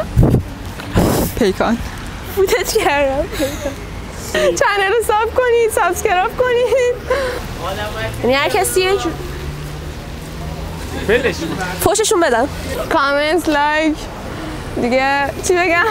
پیکان بودت کردم. چنل رو ساب کنید، سابسکرایب کنید. یعنی هر کسی یه جور بلش فوششون بدن. کامنت، لایک، دیگه چی بگم؟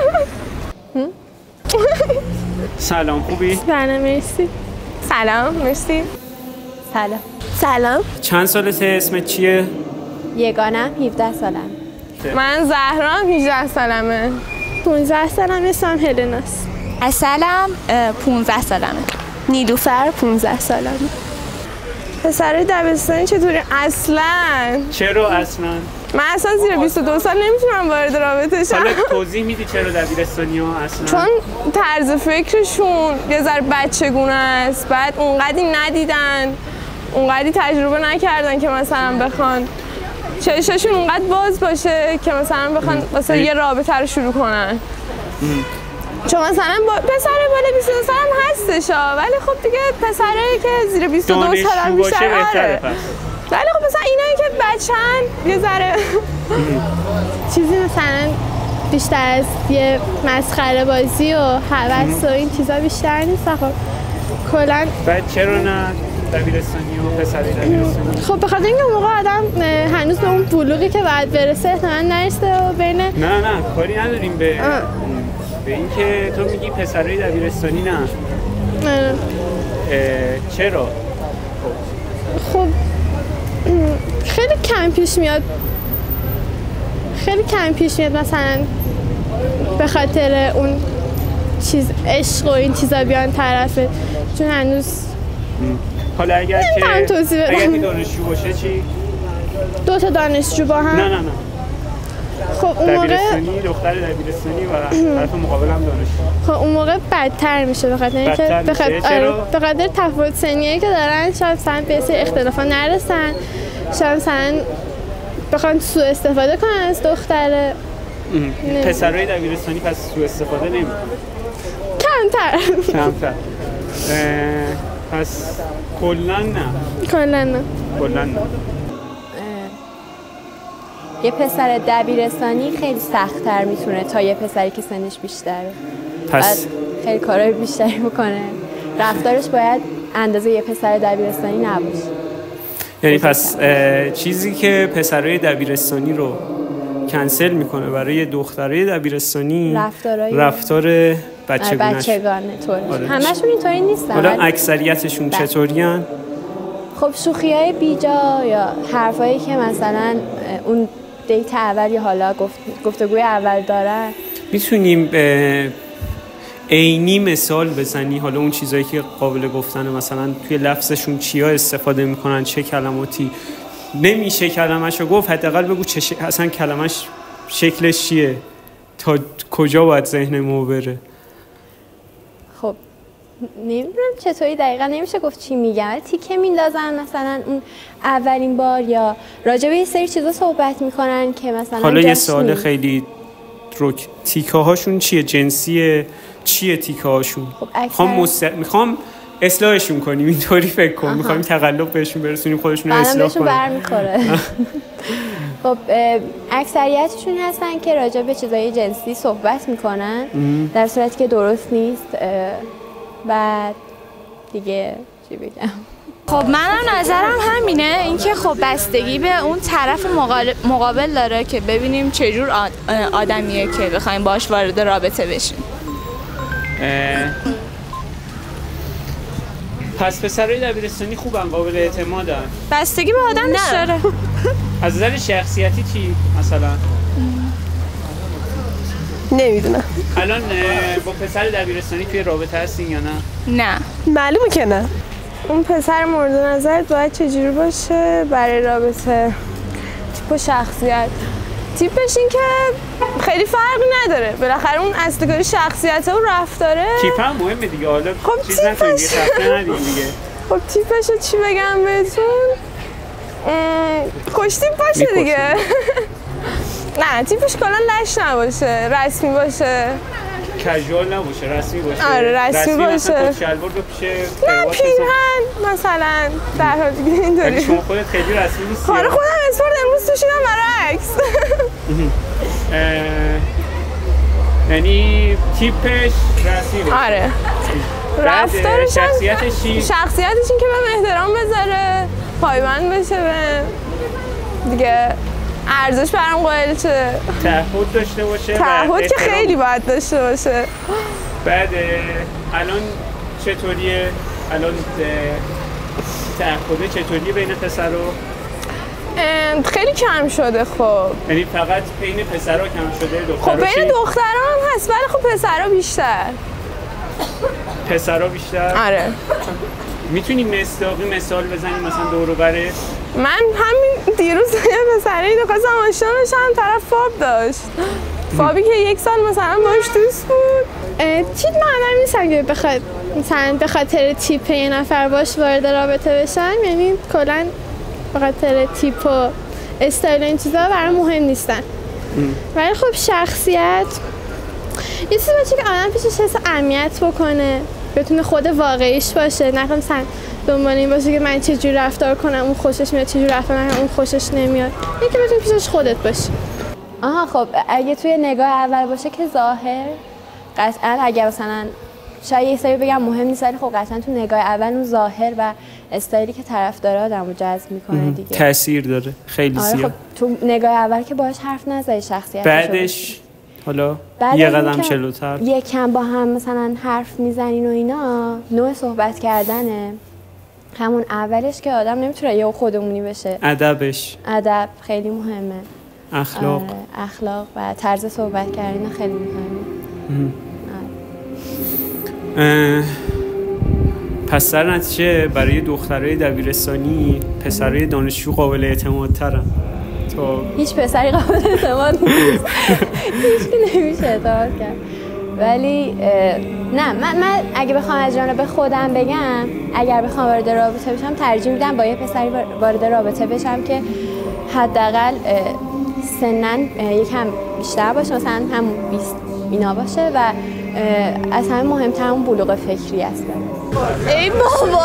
سلام، خوبی؟ سلام، مرسی. سلام، مرسی. سلام. سلام. چند سالته؟ اسمت چیه؟ یگانم 17 سالم. من زهرام 18 سالمه. 15 سالمه. اسمم هلناست. اصلم 15 سالمه. نیلوفر 15 سالمه. پسرای دبستانی چطوری؟ اصلا چرا اصلا؟ من اصلا زیر 22 سال نمیتونم وارد رابطه شم. حالا توضیح میدی چرا دبیرستانی ها اصلا؟ چون طرز فکرشون یه ذره بچگونه است. بعد اونقدی ندیدن، اونقدی تجربه نکردن که مثلا بخوان چششون اونقدر باز باشه که مثلا بخوان واسه یه رابطه رو شروع کنن. چون مثلا پسر بالا 22 سال هم هستش ولی خب دیگه پسرایی که زیر 22 سال هم بیشتر بهتره. ولی خب مثلا اینایی که بچن یه ذره چیزی مثلا بیشتر از یه مسخره بازی و هوس و این چیزا بیشتر نیست. خب کلا بعد چرا نه دبیرستانی و پسری دبیرستانی؟ خب به خاطر اینکه اون موقع آدم هنوز به اون بلوغی که باید برسه احتمالاً نرسیده و بین نه کاری نداریم به اینکه تو میگی پسرای دبیرستانی نه. چرا؟ خب خیلی کم پیش میاد مثلا به خاطر اون چیز عشق و این چیزا بیان طرفه، چون هنوز حالا اگر که دانشجو باشه چی؟ 2 تا دانشجو با هم؟ نه خب اون موقع دبیرستانی، دختر دبیرستانی و طرف مقابل هم دانشجو. خب اون موقع بدتر میشه به خاطر اینکه به خاطر تفاوت سنیایی که دارن شاید مثلا به سری اختلافا نرسن، شاید مثلا بخوان سوء استفاده کنن از دختره. پسرای دبیرستانی پس سوء استفاده نمیکنن؟ کمتر. پس کلا نه. یه پسر دبیرستانی خیلی سخت‌تر میتونه تا یه پسری که سنش بیشتره. پس خیلی کارهای بیشتری بکنه. رفتارش باید اندازه یه پسر دبیرستانی نباشه. یعنی پس چیزی که پسرای دبیرستانی رو کنسل میکنه برای دخترای دبیرستانی رفتار بچگانه طوره. همشون اینطوری نیستن. حالا اکثریتشون چطورین؟ خب شوخی‌های بیجا یا حرفایی که مثلا اون دیت اول یا حالا گفتگوی اول داره. میتونیم عینی مثال بزنی حالا اون چیزایی که قابل گفتنه، مثلا توی لفظشون چیا استفاده میکنن، چه کلماتی نمیشه کلمه‌شو گفت، حداقل بگو اصلا کلمه‌ش شکلش چیه تا کجا باید ذهن ما بره. خب نمیدونم چطوری دقیقا نمیشه گفت چی میگن، تیکه میندازن مثلا اون اولین بار یا راجع به یه سری چیزا صحبت میکنن که مثلا حالا یه سوال خیلی رک، تیکه هاشون چیه؟ جنسیه؟ چیه تیکه هاشون؟ خب میخوام اصلاحشون کنیم، اینطوری فکر کن. میخوایم تقلب بهشون برسونیم، خودشون رو اصلاح کنیم. برمیخوره. خب اکثریتشون هستن که راجع به چیزای جنسی صحبت میکنن در صورتی که درست نیست. بعد دیگه چی بگم؟ خب منم نظرم همینه، اینکه خب بستگی به اون طرف مقابل داره که ببینیم چجور آدمیه که بخوایم باش وارد رابطه بشیم. پس پسرای دبیرستانی خوبن، قابل اعتمادن؟ بستگی به آدمش داره. از نظر شخصیتی چی مثلا؟ نمیدونم. الان با پسر دبیرستانی توی رابطه هستین یا نه؟ نه. معلومه که نه. اون پسر مورد نظرت باید چجوری باشه برای رابطه؟ تیپ و شخصیت. تیپش این که خیلی فرقی نداره، بالاخره اون اصلگاری شخصیت و رفتاره. تیپ هم مهمه دیگه. حالا خب چیز نکنیم دیگه، خفه ندیم دیگه. خب تیپشو چی بگم بهتون؟ خوش تیپ باشه دیگه. نه تیپش کلا لش نباشه، رسمی باشه، کژوال نباشه، رسمی باشه. آره رسمی باشه. مثلا شلوار بپوشه، نه پیرهن مثلا در حال دیگه اینطوری. شما خودت خیلی رسمی نیستی؟ آره خودم اسپورت امروز توشیدم برای عکس. یعنی تیپش رسیبه. آره. رفتارش شخصیتش چی؟ شخصیتش این که بهم احترام بذاره، پایبند بشه به دیگه، ارزش برام قائل شه، تعهد داشته باشه. تعهد که خیلی باید داشته باشه. بعد الان چطوریه؟ الان تعهده چطوریه بین پسر و خیلی کم شده. خب یعنی فقط بین پسرها کم شده؟ خب بین دخترها هم هست ولی خب پسرها بیشتر. پسرها بیشتر؟ آره. میتونی مصداقی مثال بزنی مثلا دور و بره؟ من همین دیروز یه پسری رو خواستم آشنا بشم، طرف فاب داشت. فابی که 1 سال مثلا باش دوست بود. چیز معلوم نیستم که بخواد مثلا به خاطر تیپ یه نفر باش وارد رابطه بشم، یعنی کلا به خاطر تیپ و استایل این چیزا برام مهم نیستن. ولی خب شخصیت یه چیزی باشه که آدم پیشش حس اهمیت بکنه، بتونه خود واقعیش باشه، نه مثلا دنبال این باشه که من چجوری رفتار کنم اون خوشش میاد، چجوری رفتار کنم اون خوشش نمیاد. یکی بتونه پیشش خودت باشی. آها خب اگه توی نگاه اول باشه که ظاهر قطعا، اگه مثلا شاید یه سری بگم مهم نیست ولی خب قطعا تو نگاه اول اون ظاهر و استایلی که طرفدار آدمو جذب میکنه دیگه، تاثیر داره خیلی زیاد. خب تو نگاه اول که باهاش حرف نزدی شخصیتش، بعدش حالا یه قدم جلوتر یکم با هم مثلا حرف میزنین و اینا، نوع صحبت کردنه همون اولش که آدم نمیتونه یه خودمونی بشه. ادب خیلی مهمه، اخلاق و طرز صحبت کردن خیلی مهمه. پس در نتیجه برای دخترای دبیرستانی پسرای دانشجو قابل اعتماد ترن. هیچ پسری قابل اعتماد نیست، هیچ نمیشه اعتماد کرد. ولی نه، من اگه بخوام از جانب خودم بگم، اگر بخوام وارد رابطه بشم ترجیح میدم با یه پسری وارد رابطه بشم که حداقل سنن یکم بیشتر باشه، مثلا همون 20 اینا باشه و از همه مهمتر اون بلوغ فکری است. ای بابا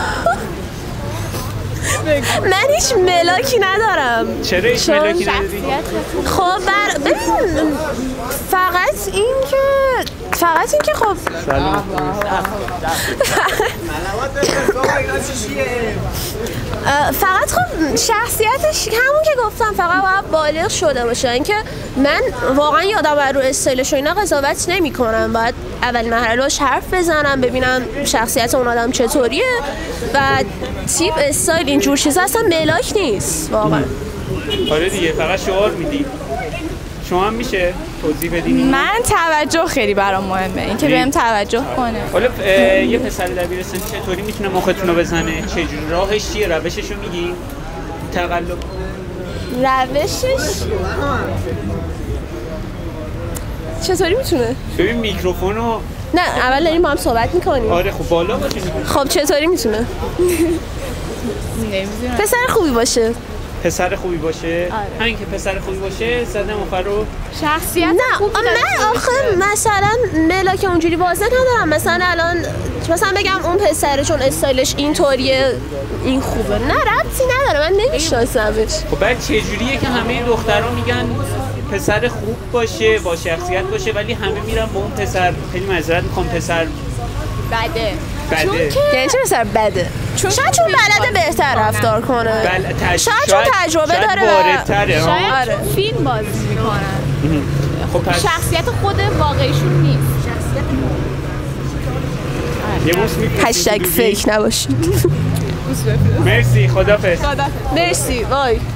من هیچ ملاکی ندارم. چرا هیچ ملاکی نداری؟ خب ببین فقط این که خب سلام فقط خب شخصیتش همون که گفتم، فقط باید بالغ شده باشه. اینکه من واقعا یادم رو استایلش و اینا قضاوت نمی کنم، باید اول مرحله باش حرف بزنم ببینم شخصیت اون آدم چطوریه و تیپ استایل اینجور چیزا اصلا ملاک نیست واقعا. آره دیگه، فقط شعار میدی. شما هم میشه توضیح بدین؟ من توجه خیلی برام مهمه، اینکه بهم توجه کنه. حالا یه پسر دبیرستانی چطوری میتونه مختون رو بزنه؟ چجوری راهش چیه؟ روشش رو میگی؟ تقلب روشش چطوری میتونه؟ ببین میکروفون رو نه اول داریم با هم صحبت میکنیم. آره خب بالا باشه. خب چطوری میتونه؟ نمیدونم. پسر خوبی باشه. پسر خوبی باشه؟ آره. همین که پسر خوبی باشه زدم آخر رو شخصیت نه خوبی من آخه مثلا ملاک اونجوری واضح ندارم، مثلا الان مثلا بگم اون پسره چون استایلش اینطوریه این خوبه، نه ربطی نداره، من نمیشناسمش. خب بعد چجوریه که همه دخترها میگن پسر خوب باشه با شخصیت باشه ولی همه میرن با اون پسر، خیلی معذرت میخوام، پسر بده. یعنی چه پسر بده؟ شاید چون بلده بهتر رفتار کنه. شاید چون تجربه داره واردتره. شاید فیلم بازی میکنن. خب پس شخصیت خود واقعیشون نیست. هشتگ فیک نباشید. مرسی، خدافظ. مرسی، وای.